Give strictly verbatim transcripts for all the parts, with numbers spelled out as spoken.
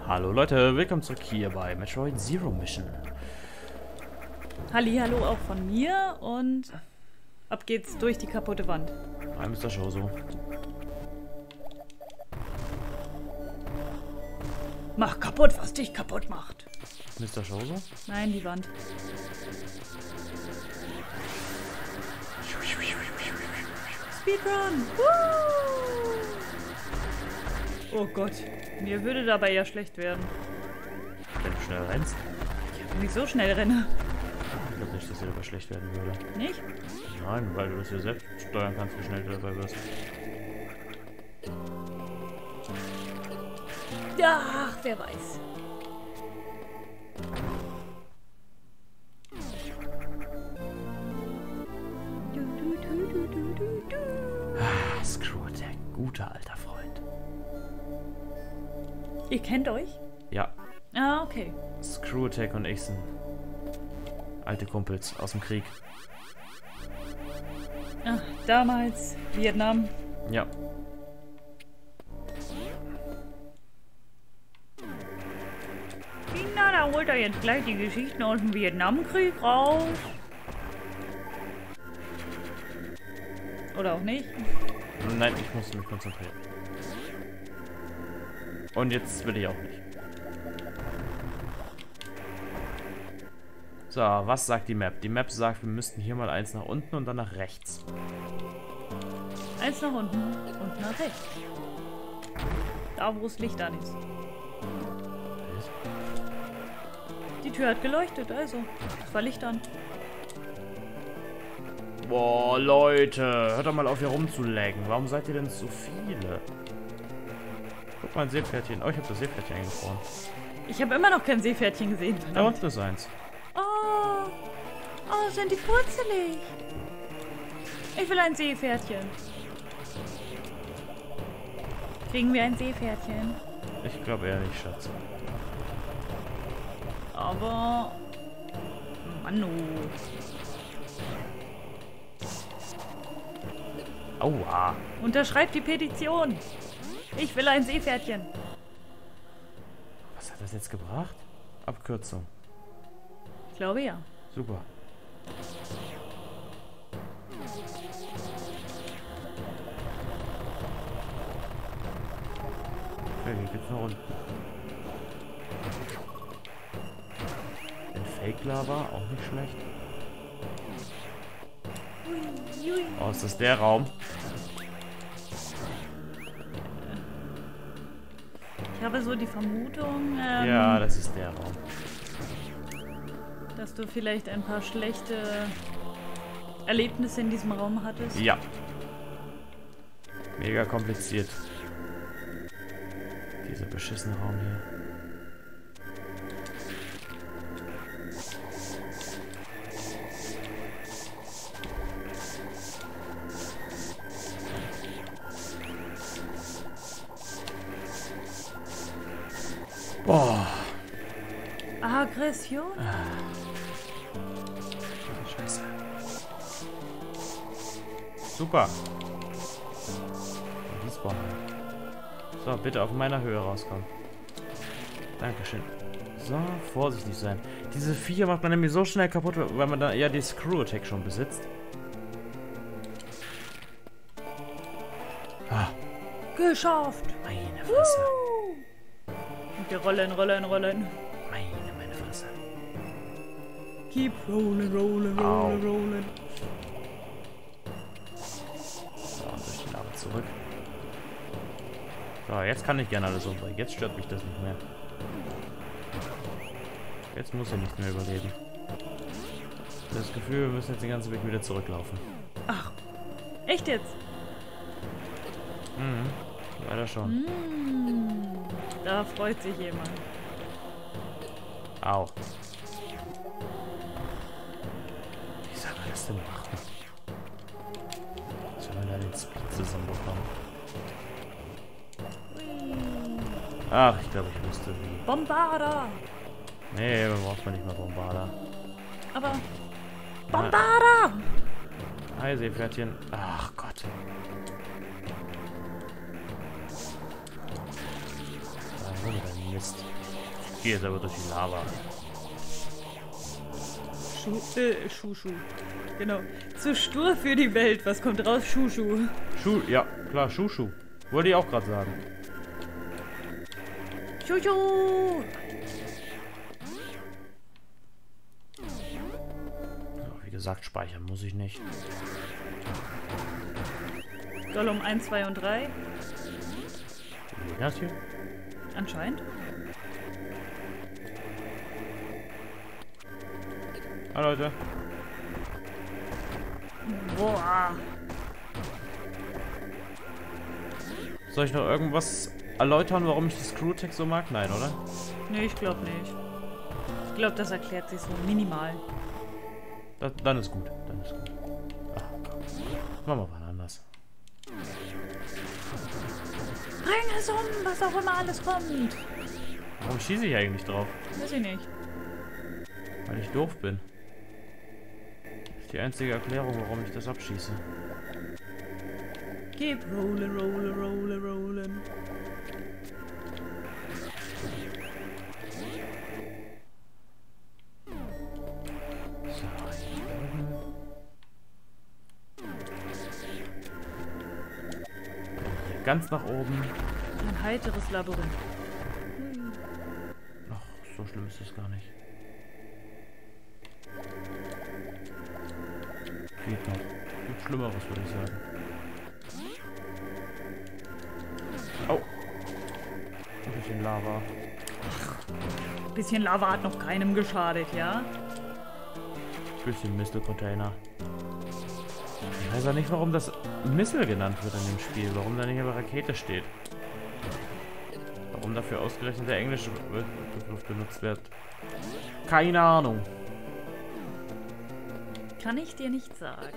Hallo Leute, willkommen zurück hier bei Metroid Zero Mission. Hallihallo auch von mir und ab geht's durch die kaputte Wand. Hi Mister Shoso. Mach kaputt, was dich kaputt macht. Mister Shoso? Nein, die Wand. Speedrun! Woo! Oh Gott, mir würde dabei ja schlecht werden. Wenn du schnell rennst? Wenn ich so schnell renne. Ich glaube nicht, dass dir dabei schlecht werden würde. Nicht? Nein, weil du das ja selbst steuern kannst, wie schnell du dabei wirst. Ja, ach, wer weiß. Du, du, du, du, du, du, du. Ah, Screw Attack, guter alter Freund. Ihr kennt euch? Ja, Ah, okay. Screw Attack und ich sind alte Kumpels aus dem Krieg. Ach, damals Vietnam. Ja. Na, da holt er jetzt gleich die Geschichten aus dem Vietnamkrieg raus. Oder auch nicht. Nein, ich muss mich konzentrieren. Und jetzt will ich auch nicht. So, was sagt die Map? Die Map sagt, wir müssten hier mal eins nach unten und dann nach rechts. Eins nach unten und nach rechts. Da, wo es Licht an ist. Die Tür hat geleuchtet, also. Es war Licht an. Boah, Leute, hört doch mal auf, hier rumzulaggen. Warum seid ihr denn so viele? Guck mal, ein Seepferdchen. Oh, ich habe das Seepferdchen eingefroren. Ich habe immer noch kein Seepferdchen gesehen. Da Verdammt. unten ist eins. Oh, oh, sind die putzelig. Ich will ein Seepferdchen. Kriegen wir ein Seepferdchen? Ich glaube eher nicht, Schatz. Aber... Manu. Aua. Unterschreibt die Petition. Ich will ein Seepferdchen. Was hat das jetzt gebracht? Abkürzung. Ich glaube ja. Super. Okay, hier geht's nach unten. In Fake Lava, auch nicht schlecht. Oh, ist das der Raum? Ich habe so die Vermutung, ähm, Ja, das ist der Raum. dass du vielleicht ein paar schlechte Erlebnisse in diesem Raum hattest. Ja. Mega kompliziert. Dieser beschissene Raum hier. Boah. Aggression? Scheiße. Super. Respawn. So, bitte auf meiner Höhe rauskommen. Dankeschön. So, vorsichtig sein. Diese Viecher macht man nämlich so schnell kaputt, weil man da ja die Screw Attack schon besitzt. Ah, Geschafft! meine Fresse. Und wir rollen, rollen, rollen. Meine, meine Fresse. Keep rolling, rolling, rolling, rolling. So, und durch die Lava zurück. So, jetzt kann ich gerne alles umbringen. Jetzt stört mich das nicht mehr. Jetzt muss er nicht mehr überleben. Das Gefühl, wir müssen jetzt den ganzen Weg wieder zurücklaufen. Ach, echt jetzt? Mhm, leider schon. Mm, da freut sich jemand. Au. Wie soll man das denn machen? Soll man da den Speed zusammenbekommen? Ach, ich glaube, ich wüsste wie. Bombarder! Nee, man braucht man nicht mal Bombarder. Aber... Bombarder! Hi, Seepferdchen. Ach Gott. Warum denn Mist. Ich gehe jetzt aber durch die Lava. Schuh, äh, Schuh-Schuh. Genau. Zu stur für die Welt. Was kommt raus? Schuh-Schuh. Schuh, ja, klar, Schuh-Schuh. Wollte ich auch gerade sagen. Schuh-Schuh. So, wie gesagt, speichern muss ich nicht. Gollum eins, zwei und drei. Wie geht das hier? Anscheinend. Hallo Leute. Boah. Soll ich noch irgendwas erläutern, warum ich die Screw-Tech so mag? Nein, oder? Nee, ich glaube nicht. Ich glaube, das erklärt sich so minimal. Das, dann ist gut. Dann ist gut. Ach, komm. Machen wir mal anders. Bring es um, was auch immer alles kommt. Warum schieße ich eigentlich drauf? Weiß ich nicht. Weil ich doof bin. Das ist die einzige Erklärung, warum ich das abschieße. Keep rolling, rolling, rolling, rolling. So, hier oben. Hier ganz nach oben. Ein heiteres Labyrinth. Ach, so schlimm ist das gar nicht. Geht noch. Gibt Schlimmeres, würde ich sagen. Au. Ein bisschen Lava. Ein bisschen Lava hat noch keinem geschadet, ja? Ein bisschen Missile-Container. Ich weiß auch nicht, warum das Missile genannt wird in dem Spiel. Warum da nicht aber Rakete steht. Warum dafür ausgerechnet der englische Begriff benutzt wird. Keine Ahnung. Kann ich dir nicht sagen.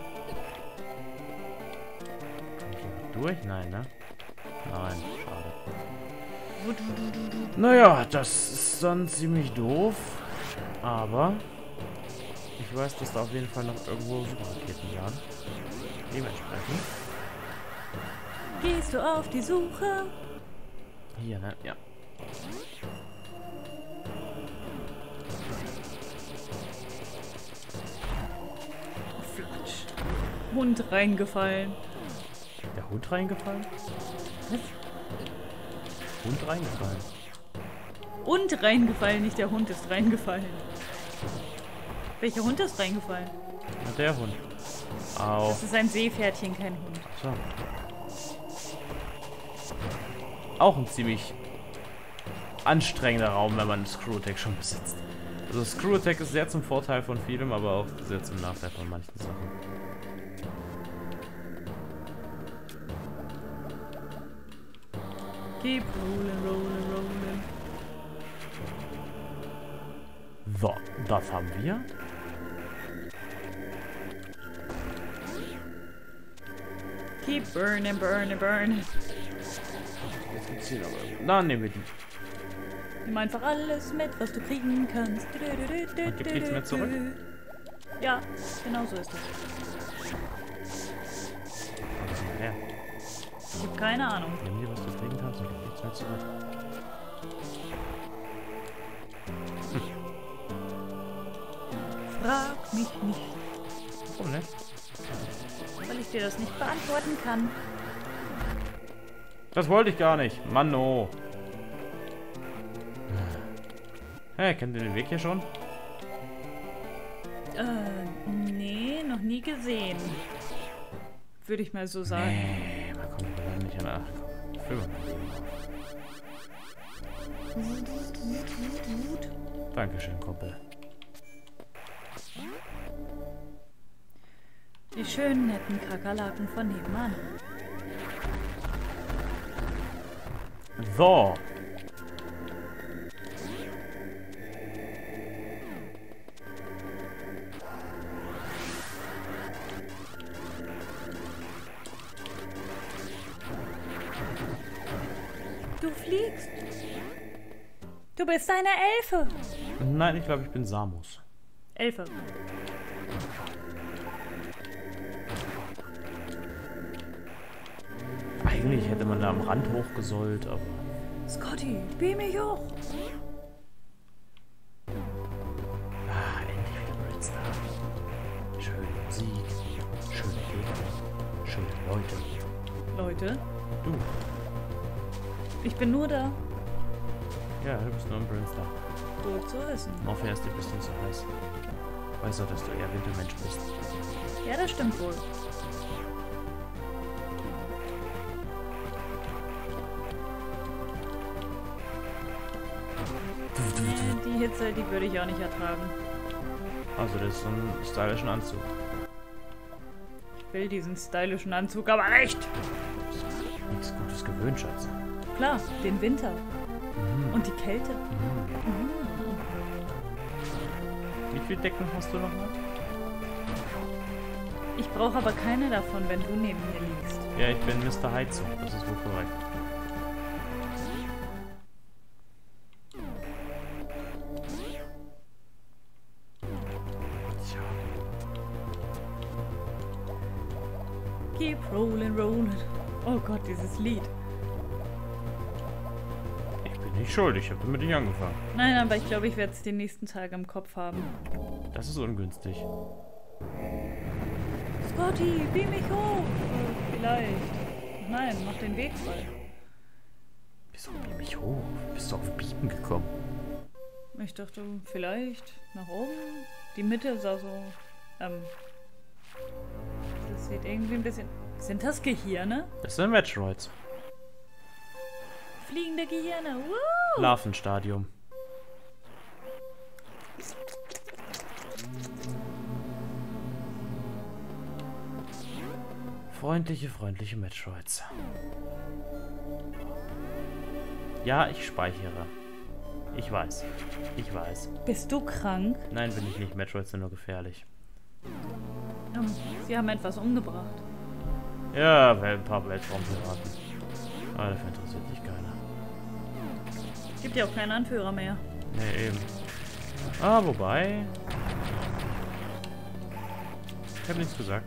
Kommt hier durch? Nein, ne? Nein, schade. Du, du, du, du, du. Naja, das ist dann ziemlich doof. Aber ich weiß, dass da auf jeden Fall noch irgendwo Superraketen waren. Dementsprechend. Gehst du auf die Suche? Hier, ne? Ja. Flatsch. Hund reingefallen. Der Hund reingefallen? Was? Hund reingefallen. Und reingefallen, nicht der Hund ist reingefallen. Welcher Hund ist reingefallen? Na, der Hund. Au. Das ist ein Seepferdchen, kein Hund. So. Auch ein ziemlich anstrengender Raum, wenn man Screw-Attack schon besitzt. Also Screw-Attack ist sehr zum Vorteil von vielem, aber auch sehr zum Nachteil von manchen Sachen. Keep rolling, rolling, rolling. So, das haben wir. Keep burning, burning, burning. Jetzt gibt's hier noch irgendwo. Na, nehmen wir die. Nimm einfach alles mit, was du kriegen kannst. Und gibt nichts mehr zurück? Ja, genau so ist das. Was ist denn her? Ich habe keine Ahnung. Nimm dir, was du kriegen kannst und gib nichts mehr zurück. Hm. Frag mich nicht, Warum nicht? weil ich dir das nicht beantworten kann. Das wollte ich gar nicht. Mann, oh. Hey, kennt ihr den Weg hier schon? Äh, nee, noch nie gesehen. Würde ich mal so sagen. Nee, man kommt aber dann nicht an. Ach, komm. Dankeschön, Kumpel. Die schönen, netten Kakerlaken von nebenan. So. Du fliegst. Du bist eine Elfe. Nein, ich glaube, ich bin Samus. Elfe. Eigentlich hätte man da am Rand hochgesollt, aber... Scotty, beam mich hoch. Ah, endlich wieder Brinstar. Schöne Musik, schöne Gegner, schöne Leute. Leute, Du, ich bin nur da. ja, du bist nur ein Brinstar. Gut zu wissen. Hoffe erst, du bist nicht so heiß. Weiß doch, dass du eher Wintermensch bist. Ja, das stimmt wohl. Äh, Die Hitze, die würde ich auch nicht ertragen. Also, das ist so ein stylischen Anzug. Ich will diesen stylischen Anzug, aber nicht! Nichts Gutes gewöhnt, Schatz. Klar, den Winter. Mhm. Und die Kälte. Mhm. Wie viele Decken hast du noch mal? Ich brauche aber keine davon, wenn du neben mir liegst. Ja, ich bin Mister Heizung. Das ist wohl korrekt. Tja. Keep rolling, rolling. Oh Gott, dieses Lied. Ich bin nicht schuld. Ich habe damit nicht angefangen. Nein, aber ich glaube, ich werde es die nächsten Tage im Kopf haben. Das ist ungünstig. Scotty, beam mich hoch. Äh, vielleicht. Nein, mach den Weg frei. Wieso beam mich hoch? Bist du auf Bieten gekommen? Ich dachte, vielleicht nach oben. Die Mitte sah so... Ähm... Das sieht irgendwie ein bisschen... Sind das Gehirne? Das sind Metroids. Fliegende Gehirne. Woo! Larvenstadium. Freundliche, freundliche Metroids. Ja, ich speichere. Ich weiß. Ich weiß. Bist du krank? Nein, bin ich nicht. Metroids sind nur gefährlich. Ähm, Sie haben etwas umgebracht. Ja, ein paar Weltraumpiraten. Aber dafür interessiert sich keiner. Gibt ja auch keinen Anführer mehr. Nee, eben. Ah, wobei... Ich habe nichts gesagt.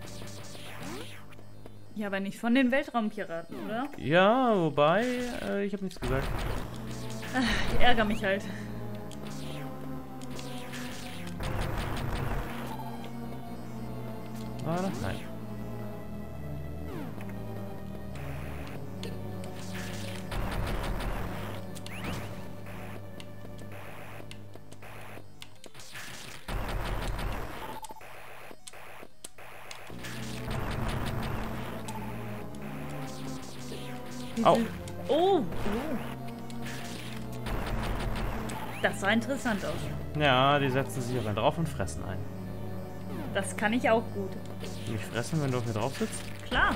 Ja, aber nicht von den Weltraumpiraten, oder? Ja, wobei... Äh, ich habe nichts gesagt. Ach, ich ärgere mich halt. War das? Nein. Au. Oh, oh. Das sah interessant aus. Ja, die setzen sich auf einen drauf und fressen ein. Das kann ich auch gut. Mich fressen, wenn du auf mir drauf sitzt? Klar.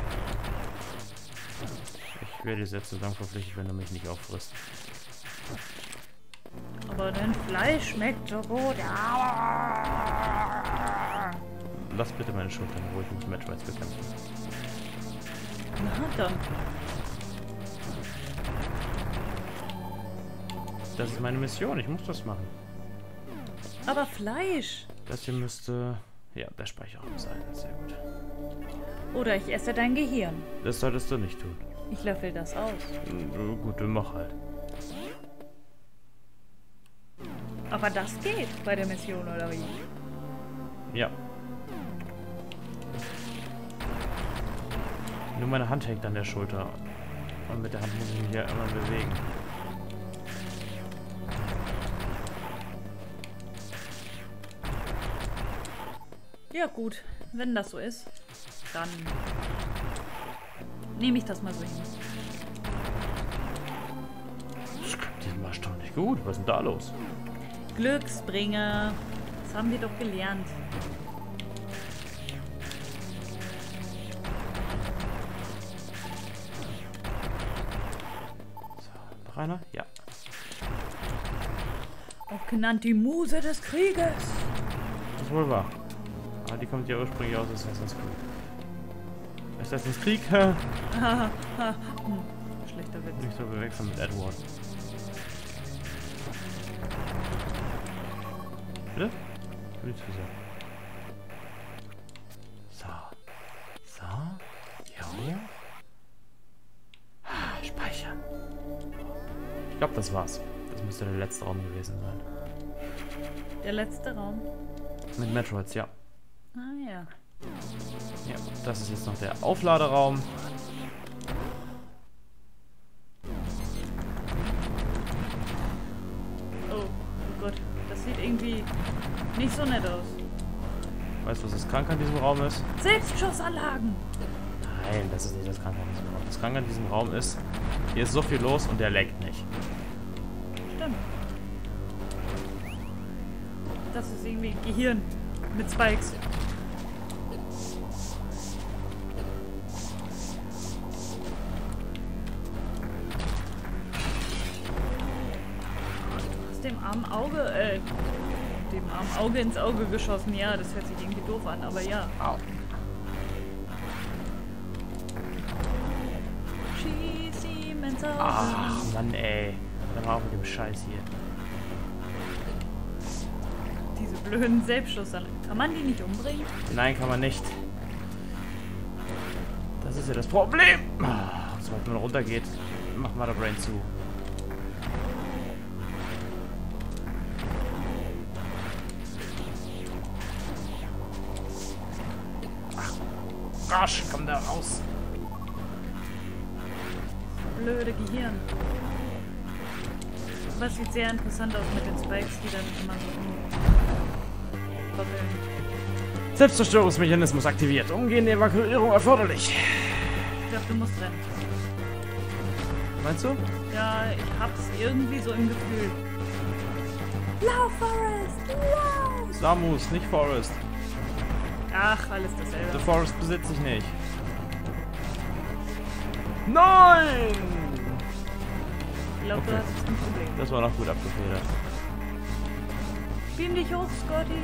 Ich werde dir jetzt so lang verpflichtet, wenn du mich nicht auffrisst. Aber dein Fleisch schmeckt so gut. Lass bitte meine Schultern in Ruhe, ich muss Metroids bekämpfen. Na dann. Das ist meine Mission, ich muss das machen. Aber Fleisch. Das hier müsste... Ja, der Speicherraum sein, sehr gut. Oder ich esse dein Gehirn. Das solltest du nicht tun. Ich löffel das aus. Äh, Gut, dann mach halt. Aber das geht bei der Mission, oder wie? Ja. Nur meine Hand hängt an der Schulter. Und mit der Hand muss ich mich ja immer bewegen. Ja gut, wenn das so ist, dann nehme ich das mal so hin. Das klappt diesmal erstaunlich gut. Was ist denn da los? Glücksbringer, das haben wir doch gelernt. So, noch einer? Ja. Auch genannt die Muse des Krieges. Das ist wohl wahr. Aber die kommt ja ursprünglich aus Assassin's Creed. Assassin's Creed? Hä? Haha, ha, hm, schlechter Witz. Nicht so verwechseln mit Edward. Bitte? Ich hab nichts gesagt. So. So. Jo. Ah, speichern. das war's. Das müsste der letzte Raum gewesen sein. Der letzte Raum? Mit Metroids, ja. Ah ja. Ja, das ist jetzt noch der Aufladeraum. Oh, oh Gott. Das sieht irgendwie nicht so nett aus. Weißt du, was das krank an diesem Raum ist? Selbstschussanlagen! Nein, das ist nicht das Kranke an diesem Raum. Das Kranke an diesem Raum ist, hier ist so viel los und der leckt nicht. Stimmt. Das ist irgendwie Gehirn mit Spikes. Du hast dem armen Auge, äh, dem armen Auge ins Auge geschossen. Ja, das hört sich irgendwie doof an, aber ja. Au. Schieß ihm ins Auge. Ach, Mann, ey. Dann mal auf mit dem Scheiß hier. Diese blöden Selbstschussanlagen. Kann man die nicht umbringen? Nein, kann man nicht. Das ist ja das Problem. Ach, sobald man runtergeht, macht mal der Brain zu. Ach, gosh, komm da raus. Blöde Gehirn. Was sieht sehr interessant aus mit den Spikes, die dann immer so rumkoppeln. Selbstzerstörungsmechanismus aktiviert. Umgehende Evakuierung erforderlich. Ich glaube, du musst rennen. Meinst du? Ja, ich hab's irgendwie so im Gefühl. Lauf, Forest! Lauf! Samus, nicht Forest. Ach, alles dasselbe. The Forest besitze ich nicht. Nein! Ich glaube, Okay. du hast ein Problem. Das war noch gut abgefedert. Beam dich hoch, Scotty!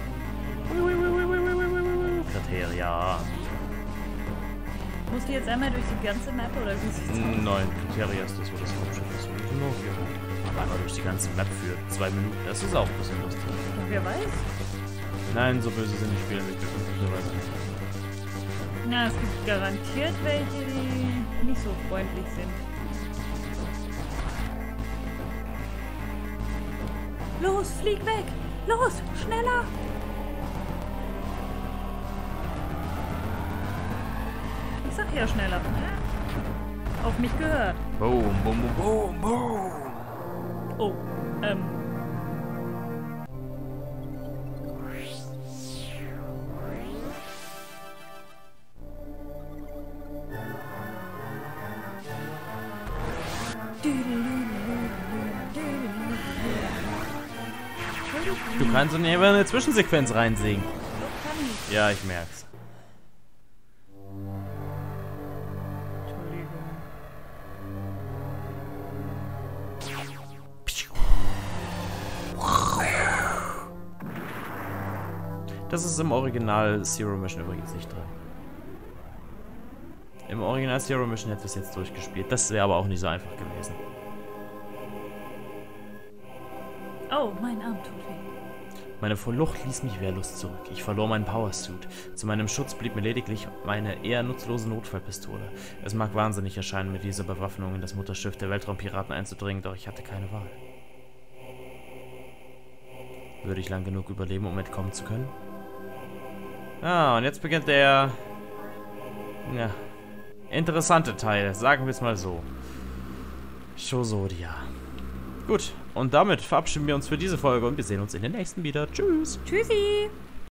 Kriteria. Musst du jetzt einmal durch die ganze Map oder wie sieht's aus? Nein, Kriteria ist das, wo das Raumschiff ist. Und nur hier. Aber einmal durch die ganze Map für zwei Minuten, das ist auch ein bisschen lustig. Und wer weiß? Nein, so böse sind die Spieler nicht glücklicherweise nicht. Na, es gibt garantiert welche, die nicht so freundlich sind. Los, flieg weg! Los, schneller! Ich sag ja schneller. Ja. Auf mich gehört. Boom, boom, boom, boom, boom. Oh, ähm. Du kannst in eine Zwischensequenz reinsingen. Kann ich. Ja, ich merk's. Entschuldigung. Das ist im Original Zero Mission übrigens nicht drin. Im Original Zero Mission hätte es jetzt durchgespielt. Das wäre aber auch nicht so einfach gewesen. Oh, mein Arm tut weh. Meine Flucht ließ mich wehrlos zurück. Ich verlor meinen Powersuit. Zu meinem Schutz blieb mir lediglich meine eher nutzlose Notfallpistole. Es mag wahnsinnig erscheinen, mit dieser Bewaffnung in das Mutterschiff der Weltraumpiraten einzudringen, doch ich hatte keine Wahl. Würde ich lang genug überleben, um entkommen zu können? Ah, und jetzt beginnt der... Ja, interessante Teil, sagen wir es mal so. Chozodia. Gut, und damit verabschieden wir uns für diese Folge und wir sehen uns in der nächsten wieder. Tschüss! Tschüssi!